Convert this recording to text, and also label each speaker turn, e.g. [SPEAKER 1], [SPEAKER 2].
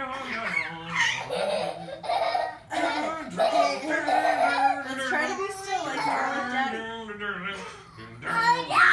[SPEAKER 1] Let's try to be still like you're with Daddy.